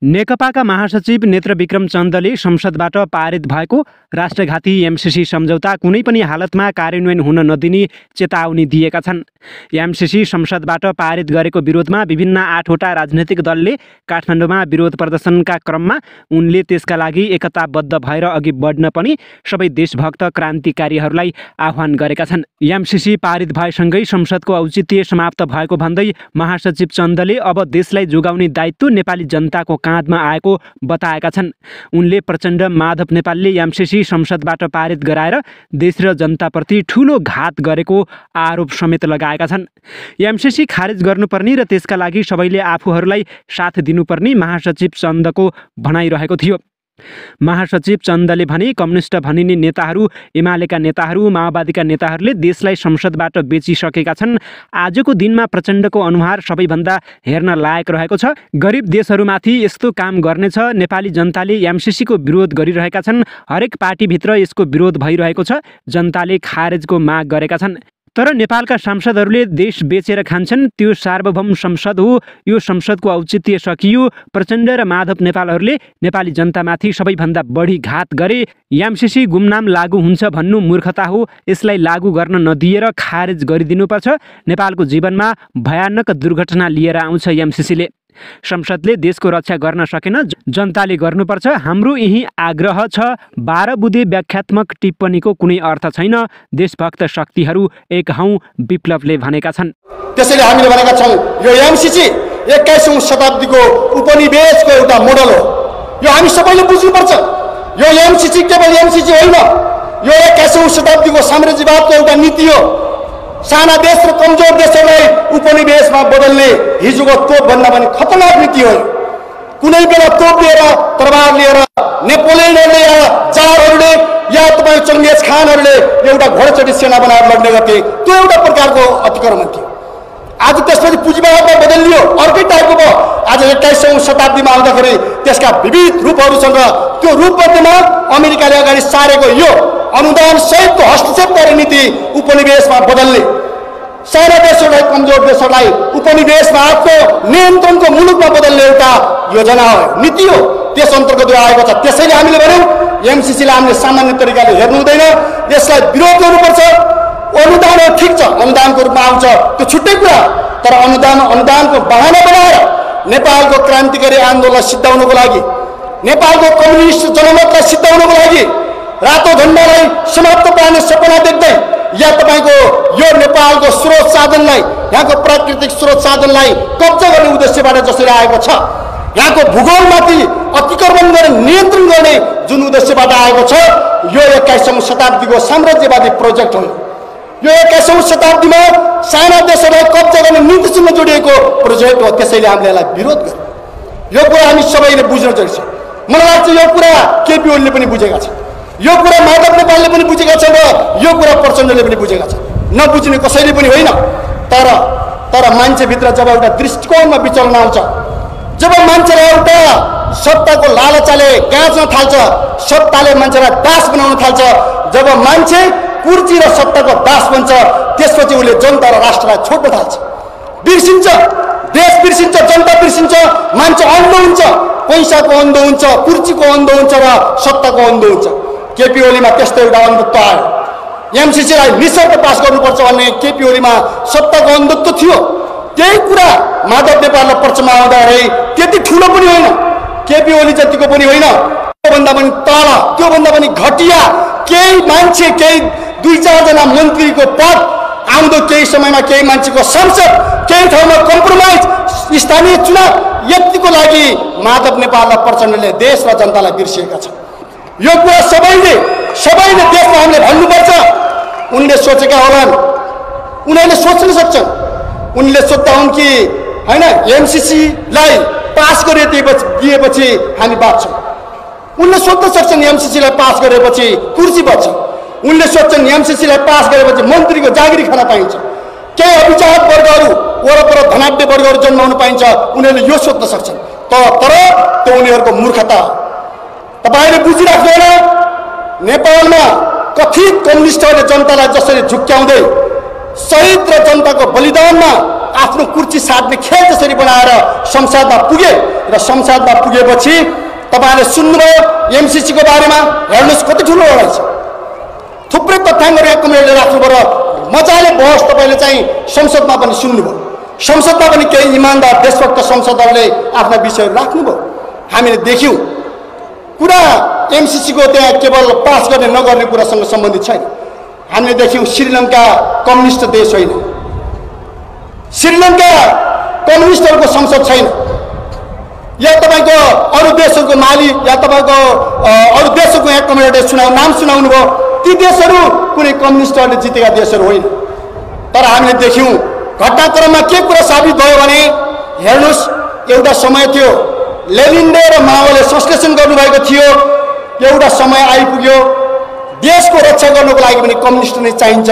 नेकपाका महासचिव नेत्रविक्रम चन्दले संसदबाट पारित भएको राष्ट्रघाती एमसीसी सम्झौता कुनै पनि हालतमा कार्यान्वयन हुन नदिने चेतावनी दिएका छन्। एमसीसी संसदबाट पारित गरेको विरोधमा विभिन्न 8वटा राजनैतिक दलले काठमाडौँमा विरोध प्रदर्शनका क्रममा उनले त्यसका लागि एकताबद्ध भएर अघि बढ्न पनि सबै देशभक्त क्रान्तिकारीहरूलाई आह्वान गरेका छन्। एमसीसी पारित भएसँगै संसदको औचित्य समाप्त भएको भन्दै महासचिव चन्दले अब देशलाई जोगाउने दायित्व नेपाली जनताको काँधमा आएको बताएका छन्। उनले प्रचण्ड माधव नेपालले एमसीसी संसदबाट पारित गराएर देश र जनताप्रति ठूलो घात गरेको आरोप समेत लगाएका छन्। एमसीसी खारेज गर्नुपर्ने र त्यसका लागि सबैले आफूहरूलाई साथ दिनुपर्ने महासचिव चन्दको भनाइरहेको थियो। महासचिव चन्दले भने कम्युनिस्ट भनिने नेताहरू, एमालेका नेताहरू, माओवादीका नेताहरूले देशलाई संसदबाट बेचिसकेका छन्। आजको दिनमा प्रचण्डको अनुहार सबैभन्दा हेर्न लायक रहेको छ। गरिब देशहरूमाथि यस्तो काम गर्नेछ। नेपाली जनताले एमसीसीको विरोध गरिरहेका छन्। हरेक पार्टीभित्र यसको विरोध भइरहेको छ। जनताले खारेजको माग गरेका छन्। तर नेपालका सांसदहरूले देश बेचेर खान्छन्। त्यो सार्वभौम संसद हो। यो संसदको औचित्य सकियो। प्रचण्ड र माधव नेपालहरूले नेपाली जनतामाथि सबैभन्दा बढी घात गरे। एमसीसी गुमनाम लागू हुन्छ भन्नु मूर्खता हो। यसलाई लागू गर्न नदिएर खारेज गरिदिनुपर्छ। नेपालको जीवनमा भयानक दुर्घटना लिएर आउँछ एमसीसीले। संसदले देशको रक्षा गर्न सकेन, जनताले गर्नुपर्छ। हाम्रो यही आग्रह छ। 12 बुँदे व्याख्यात्मक टिप्पणीको कुनै अर्थ छैन। देशभक्त शक्तिहरू एक हौं, विप्लवले भनेका छन्। त्यसैले हामीले भनेका छौं यो एमसीसी 21औं शताब्दीको उपनिवेशको एउटा मोडल हो। यो हामी सबैले बुझ्नुपर्छ। यो एमसीसी केवल एमसीसी होइन, यो 21औं शताब्दीको साम्राज्यवादको एउटा नीति हो। साना देश र कमजोर देशहरूलाई उपनिवेशमा बदल्ने हिजोको तोपभन्दा पनि खतरनाक नीति हो। कुनै बेला तोप लिएर, तरबार लिएर नेपोलियनहरूले या जारहरूले या तपाईँ चङ्गेज खानहरूले एउटा घोडचढी सेना बनाएर लड्ने गर्थे। त्यो एउटा प्रकारको अतिक्रमण थियो। आज त्यसपछि पुँजीवादमा बदलियो, अर्कै टाइपको भयो। आज 21औं शताब्दीमा आउँदाखेरि त्यसका विविध रूपहरूसँग त्यो रूपमध्येमा अमेरिकाले अगाडि सारेको यो अनुदान सहितको हस्तक्षेप गर्ने नीति उपनिवेशमा बदल्ने, साना देशहरूलाई, कमजोर देशहरूलाई उपनिवेशमा आफ्नो नियन्त्रणको मुलुकमा बदल्ने एउटा योजना हो, नीति हो। त्यस अन्तर्गत आएको छ। त्यसैले हामीले भन्यौँ एमसीसीलाई हामीले सामान्य तरिकाले हेर्नु हुँदैन, यसलाई विरोध गर्नुपर्छ। अनुदान हो, ठिक छ, अनुदानको रूपमा आउँछ, त्यो छुट्टै कुरा। तर अनुदानको बहाना बनाएर नेपालको क्रान्तिकारी आन्दोलनलाई सिद्धाउनको लागि, नेपालको कम्युनिस्ट जनमतलाई सिद्धाउनको लागि, रातो झण्डालाई समाप्त पार्ने सपना देख्दै या तपाईँको यो नेपालको स्रोत साधनलाई, यहाँको प्राकृतिक स्रोत साधनलाई कब्जा गर्ने उद्देश्यबाट जसरी आएको छ, यहाँको भूगोलमाथि अतिक्रमण गर्ने, नियन्त्रण गर्ने जुन उद्देश्यबाट आएको छ, यो 21औं शताब्दीको साम्राज्यवादी प्रोजेक्ट हो। यो 21औं शताब्दीमा साना देशहरूलाई कब्जा गर्ने नीतिसँग जोडिएको प्रोजेक्ट हो। त्यसैले हामीले यसलाई विरोध गर्यौँ। यो कुरा हामी सबैले बुझ्न जरुरी छ। मलाई लाग्छ यो कुरा केपी ओलीले पनि बुझेका छन्, यो कुरा माधव नेपालले पनि बुझेका छन् र यो कुरा प्रचण्डले पनि बुझेका छन्। नबुझ्ने कसैले पनि होइन। तर मान्छेभित्र जब एउटा दृष्टिकोणमा विचलन आउँछ, जब मान्छेलाई एउटा सत्ताको लालचाले गाँच्न थाल्छ, सत्ताले मान्छेलाई दास बनाउन थाल्छ, जब मान्छे कुर्सी र सत्ताको दास बन्छ, त्यसपछि उसले जनता र राष्ट्रलाई छोड्न थाल्छ, बिर्सिन्छ, देश बिर्सिन्छ, जनता बिर्सिन्छ, मान्छे अन्ध हुन्छ, पैसाको अन्ध हुन्छ, कुर्सीको अन्ध हुन्छ र सत्ताको अन्ध हुन्छ। केपी ओलीमा त्यस्तो एउटा अन्धत्व आयो। एमसीसीलाई निशर्त पास गर्नुपर्छ भन्ने केपी ओलीमा सत्ताको अन्धत्व थियो। त्यही कुरा माधव नेपाललाई पर्चमा आउँदाखेरि त्यति ठुलो पनि होइन, केपी ओली जतिको पनि होइन, त्योभन्दा पनि तल, त्योभन्दा पनि घटिया केही मान्छे, केही 2-4 जना मन्त्रीको पद, आउँदो केही समयमा केही मान्छेको संसद, केही ठाउँमा कम्प्रोमाइज, स्थानीय चुनाव, यतिको लागि माधव नेपाल र प्रचण्डले देश र जनतालाई बिर्सिएका छन्। यो कुरा सबैले देशमा हामीले भन्नुपर्छ। उनले सोचेका होलान्, उनीहरूले सोच्न सक्छन्। उनले सोध्दा हुन् कि होइन एमसीसीलाई पास दिएपछि हामी बाँच्छौँ। उनले सोध्न सक्छन् एमसीसीलाई पास गरेपछि कुर्सी बच्छ। उनले सोध्छन् एमसीसीलाई पास गरेपछि मन्त्रीको जागिरी खान पाइन्छ। केही अभिजात वर्गहरू, वरपर धनाढ्य वर्गहरू जन्माउन पाइन्छ। उनीहरूले यो सोध्न सक्छन्। तर त्यो उनीहरूको मूर्खता हो। तपाईँले बुझिराख्दैन, नेपालमा कथित कम्युनिस्टहरूले जनतालाई जसरी झुक्क्याउँदै शहीद र जनताको बलिदानमा आफ्नो कुर्सी साट्ने खेल जसरी बनाएर संसदमा पुगे र संसदमा पुगेपछि तपाईहरुले सुन्नुभयो एमसीसी को बारेमा। हेर्नुस् कति ठुलो रहेछ, थुप्रै तथ्याङ्कहरु यहाँ कमिटीले राख्नुभयो, मजाले बहस तपाईले चाहिँ संसदमा पनि सुन्नुभयो। संसदमा पनि केही इमानदार देशभक्त संसदहरूले आफ्ना विषयहरू राख्नुभयो। हामीले देख्यौं कुरा एमसीसी को त्यहाँ केवल पास गर्ने नगर्ने कुरासँग सम्बन्धित छैन। हामीले देख्यौं श्रीलङ्का कम्युनिस्ट देश होइन, श्रीलङ्का कम्युनिस्टहरूको संसद छैन, या तपाईको अरु देशहरूको माली या तपाईको अरु देशहरूको यहाँ कम्युनिस्ट नाम सुनाउनु भयो, ती देशहरू कुनै कम्युनिस्टहरूले जितेका देशहरू होइन। तर हामीले देख्यौं घटनाक्रममा के कुरा साबित भयो भने हेर्नुस्, एउटा समय थियो लेनिनले र माओले संश्लेषण गर्नुभएको थियो, एउटा समय आइपुग्यो देशको रक्षा गर्नको लागि पनि कम्युनिस्ट नै चाहिन्छ।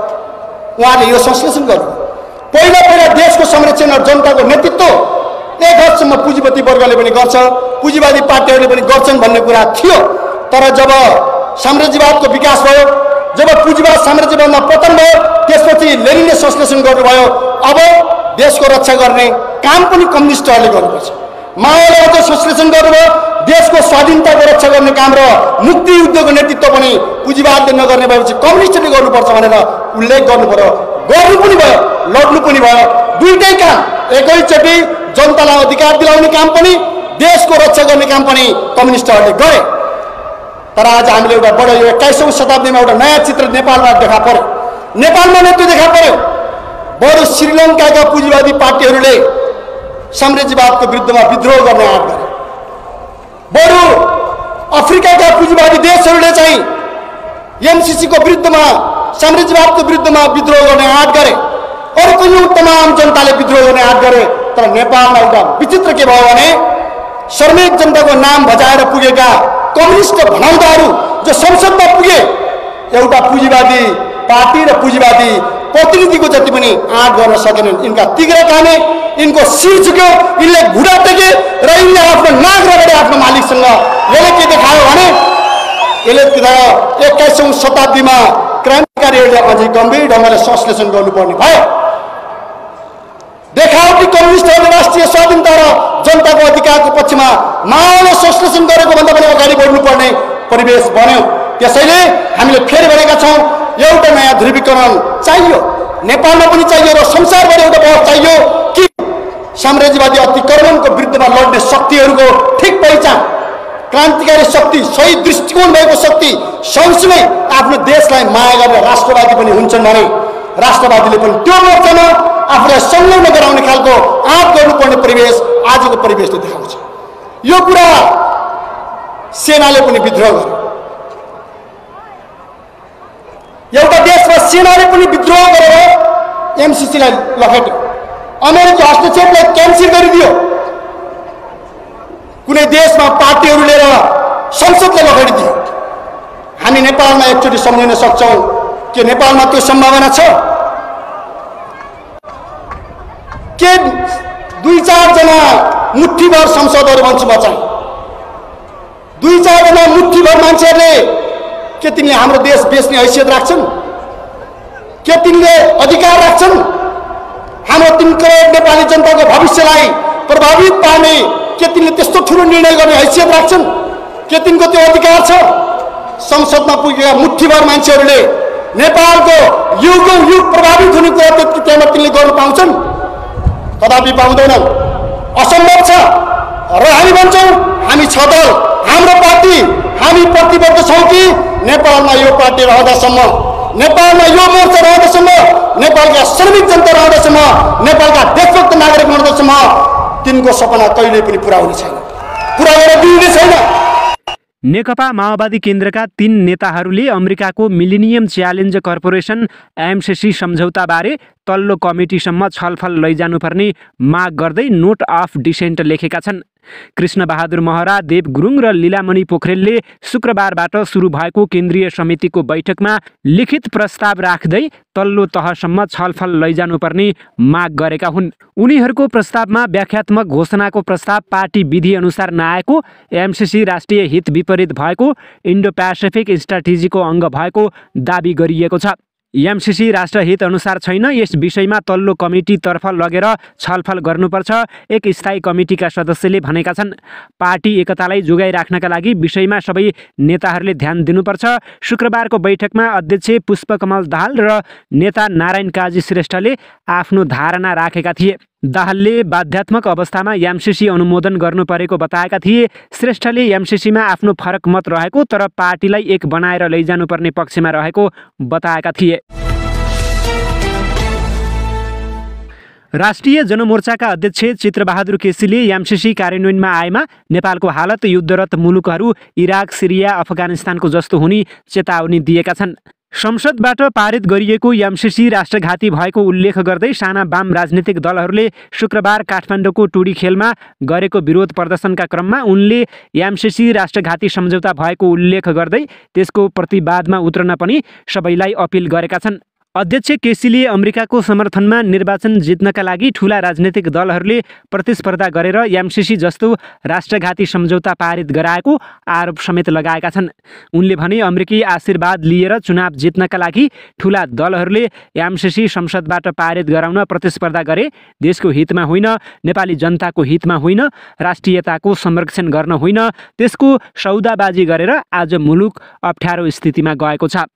उहाँले यो संश्लेषण गर्नु पहिला पहिला देशको संरक्षण र जनताको नेतृत्व एक हदसम्म पुँजीपति वर्गले पनि गर्छ, पुँजीवादी पार्टीहरूले पनि गर्छन् भन्ने कुरा थियो। तर जब साम्राज्यवादको विकास भयो, जब पुँजीवाद साम्राज्यवादमा पतन भयो, त्यसपछि लेनिनले संश्लेषण गर्नुभयो अब देशको रक्षा गर्ने काम पनि कम्युनिस्टहरूले गर्नुपर्छ। माओले अझ संश्लेषण गर्नुभयो देशको स्वाधीनताको रक्षा गर्ने काम र मुक्ति युद्धको नेतृत्व पनि पुँजीवादले नगर्ने भएपछि कम्युनिस्टले गर्नुपर्छ भनेर उल्लेख गर्नु पर्यो। गर्नु पनि भयो, लड्नु पनि भयो, दुईटै काम एकैचोटि जनतालाई अधिकार दिलाउने काम पनि देशको रक्षा गर्ने काम पनि कम्युनिस्टहरूले गरे। तर आज हामीले एउटा बडो यो 21औं शताब्दीमा एउटा नयाँ चित्र नेपालमा देखा पर्यो, नेपालमा नै त्यो देखा पर्यो। बरु श्रीलङ्काका पुँजीवादी पार्टीहरूले साम्राज्यवादको विरुद्धमा विद्रोह गर्ने आँट गरे, बरु अफ्रिकाका पुँजीवादी देशहरूले चाहिँ एमसीसी को विरुद्धमा साम्राज्यवादको विरुद्धमा विद्रोह गर्ने आँट गरे, अरू कयौं तमाम जनताले विद्रोह गर्ने आँट गरे। तर नेपालमा एउटा विचित्र के भयो भने श्रमिक जनताको नाम बजाएर पुगेका कम्युनिस्ट भनाउँदाहरू जो संसदमा पुगे एउटा पुँजीवादी पार्टी र पुँजीवादी प्रतिनिधिको जति पनि आँट गर्न सकेनन्। यिनका तिग्रा कामे, यिनको शिर झुक्यो, यिनले घुँडा टेके र यिनले आफ्नो नाक रगडे आफ्नो मालिकसँग। यसले के देखायो भने यसले 21औं शताब्दीमा क्रान्तिकारीहरूले अझै गम्भीर ढङ्गले संश्लेषण गर्नुपर्ने भयो। देखावटी कम्युनिस्टहरूले राष्ट्रिय स्वाधीनता र जनताको अधिकारको पक्षमा माओले संश्लेषण गरेको भन्दा पनि अगाडि बढ्नुपर्ने परिवेश बन्यो। त्यसैले हामीले फेरि भनेका छौं एउटा नयाँ ध्रुवीकरण चाहियो, नेपालमा पनि चाहियो र संसारभरि एउटा बहस चाहियो कि साम्राज्यवादी अतिक्रमणको विरुद्धमा लड्ने शक्तिहरूको ठिक पहिचान, क्रान्तिकारी शक्ति, सही दृष्टिकोण भएको शक्ति सँगसँगै आफ्नो देशलाई माया गर्ने राष्ट्रवादी पनि हुन्छन् भने राष्ट्रवादीले पनि त्यो मोर्चामा आफूलाई संलग्न गराउने खालको आँट गर्नुपर्ने परिवेश आजको परिवेशले देखाउँछ। यो कुरा सेनाले पनि विद्रोह गर्यो, एउटा देशमा सेनाले पनि विद्रोह गरेर एमसीसीलाई लखेट्यो, अमेरिकी हस्तक्षेपलाई क्यान्सल गरिदियो, कुनै देशमा पार्टीहरू लिएर संसदले लखेटिदियो। हामी नेपालमा एकचोटि सम्झिन सक्छौं के नेपालमा त्यो सम्भावना छ के 2-4 जना मुठ्ठीभर संसदहरू बन्छ बचाई 2-4 जना मुठ्ठीभर मान्छेहरूले के तिनले हाम्रो देश बेच्ने हैसियत राख्छन्? के तिनले अधिकार राख्छन्? हाम्रो 3 करोड नेपाली जनताको भविष्यलाई प्रभावित पार्ने के तिनले त्यस्तो ठूलो निर्णय गर्ने हैसियत राख्छन्? के तिनको त्यो अधिकार छ? संसदमा पुगेका मुठ्ठीभर मान्छेहरूले नेपालको युगौं युग प्रभावित हुने कुरा त्यहाँ तिनले गर्न पाउँछन्? कदापि पाउँदैनन्, असम्भव छ। र हामी भन्छौं हामी छ दल, हाम्रो पार्टी, हामी प्रतिबद्ध छौं कि नेपालमा यो पार्टी रहँदासम्म, नेपालमा यो मोर्चा रहँदासम्म, नेपालका श्रमिक जनता रहँदासम्म, नेपालका देशभक्त नागरिक रहँदासम्म तिनको सपना कहिल्यै पनि पूरा हुने छैन, पूरा गरेर दिइने छैन। नेकपा माओवादी केन्द्रका 3 नेताहरूले अमेरिकाको मिलेनियम च्यालेन्ज कर्पोरेसन एमसीसी सम्झौताबारे तल्लो कमिटीसम्म छलफल लैजानुपर्ने माग गर्दै नोट अफ डिसेन्ट लेखेका छन्। कृष्णबहादुर महरा, देव गुरुङ र लीलामणि पोखरेलले शुक्रबारबाट सुरु भएको केन्द्रीय समितिको बैठकमा लिखित प्रस्ताव राख्दै तल्लो तहसम्म छलफल लैजानुपर्ने माग गरेका हुन्। उनीहरूको प्रस्तावमा व्याख्यात्मक घोषणाको प्रस्ताव पार्टी विधि अनुसार नआएको, एमसीसी राष्ट्रिय हित विपरीत भएको, इन्डो प्यासिफिक स्ट्राटेजीको अङ्ग भएको दाबी गरिएको छ। एमसिसी राष्ट्रहित अनुसार छैन, यस विषयमा तल्लो कमिटीतर्फ लगेर छलफल गर्नुपर्छ, एक स्थायी कमिटीका सदस्यले भनेका छन्। पार्टी एकतालाई जोगाइराख्नका लागि विषयमा सबै नेताहरूले ध्यान दिनुपर्छ। शुक्रबारको बैठकमा अध्यक्ष पुष्पकमल दाहाल र नेता नारायण काजी श्रेष्ठले आफ्नो धारणा राखेका थिए। दाहालले बाध्यात्मक अवस्थामा एमसिसी अनुमोदन गर्नुपरेको बताएका थिए। श्रेष्ठले एमसिसीमा आफ्नो फरक मत रहेको तर पार्टीलाई एक बनाएर लैजानुपर्ने पक्षमा रहेको बताएका थिए। राष्ट्रिय जनमोर्चाका अध्यक्ष चित्रबहादुर केसीले एमसिसी कार्यान्वयनमा आएमा नेपालको हालत युद्धरत मुलुकहरू इराक, सिरिया, अफगानिस्तानको जस्तो हुने चेतावनी दिएका छन्। संसदबाट पारित गरिएको एमसिसी राष्ट्रघाती भएको उल्लेख गर्दै साना वाम राजनीतिक दलहरूले शुक्रबार काठमाडौँको टुडीखेलमा गरेको विरोध प्रदर्शनका क्रममा उनले एमसिसी राष्ट्रघाती सम्झौता भएको उल्लेख गर्दै त्यसको प्रतिवादमा उत्रन पनि सबैलाई अपिल गरेका छन्। अध्यक्ष केसीले अमेरिकाको समर्थनमा निर्वाचन जित्नका लागि ठूला राजनीतिक दलहरूले प्रतिस्पर्धा गरेर एमसिसी जस्तो राष्ट्रघाती सम्झौता पारित गराएको आरोप समेत लगाएका छन्। उनले भने अमेरिकी आशीर्वाद लिएर चुनाव जित्नका लागि ठूला दलहरूले एमसिसी संसदबाट पारित गराउन प्रतिस्पर्धा गरे, देशको हितमा होइन, नेपाली जनताको हितमा होइन, राष्ट्रियताको संरक्षण गर्न होइन, त्यसको सौदाबाजी गरेर आज मुलुक अप्ठ्यारो स्थितिमा गएको छ।